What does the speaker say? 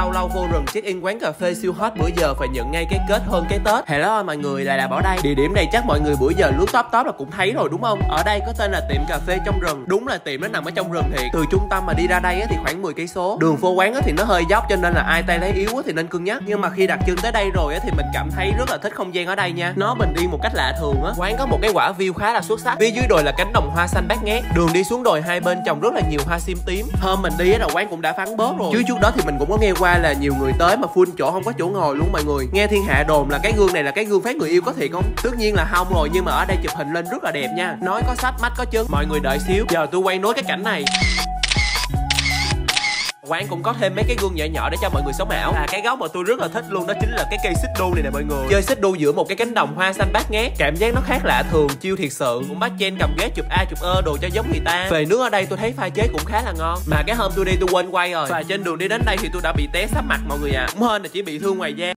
lâu lâu vô rừng check in quán cà phê siêu hot bữa giờ phải nhận ngay cái kết hơn cái Tết. Hello mọi người, là ở đây. Địa điểm này chắc mọi người bữa giờ lướt top là cũng thấy rồi đúng không? Ở đây có tên là tiệm cà phê trong rừng. Đúng là tiệm nó nằm ở trong rừng thiệt. Từ trung tâm mà đi ra đây thì khoảng 10 cây số. Đường vô quán thì nó hơi dốc cho nên là ai tay lấy yếu thì nên cân nhắc. Nhưng mà khi đặt chân tới đây rồi thì mình cảm thấy rất là thích không gian ở đây nha. Nó bình yên một cách lạ thường á. Quán có một cái quả view khá là xuất sắc. Phía dưới đồi là cánh đồng hoa xanh bát ngát. Đường đi xuống đồi hai bên trồng rất là nhiều hoa sim tím. Hôm mình đi là quán cũng đã vắng bớt rồi. Chứ trước đó thì mình cũng có nghe qua là nhiều người tới mà full chỗ không có chỗ ngồi luôn mọi người. Nghe thiên hạ đồn là cái gương này là cái gương phát người yêu có thiệt không? Tất nhiên là không rồi, nhưng mà ở đây chụp hình lên rất là đẹp nha. Nói có sách mắt có chân. Mọi người đợi xíu, giờ tôi quay nối cái cảnh này. Quán cũng có thêm mấy cái gương nhỏ nhỏ để cho mọi người sống ảo. Cái góc mà tôi rất là thích luôn đó chính là cái cây xích đu này nè mọi người. Chơi xích đu giữa một cái cánh đồng hoa xanh bát ngát, cảm giác nó khác lạ thường, chiêu thiệt sự. Cũng bắt chen cầm ghế chụp A chụp đồ cho giống người ta. Về nước ở đây tôi thấy pha chế cũng khá là ngon. Mà cái hôm tôi đi tôi quên quay rồi. Và trên đường đi đến đây thì tôi đã bị té sắp mặt mọi người à. Cũng hên là chỉ bị thương ngoài da.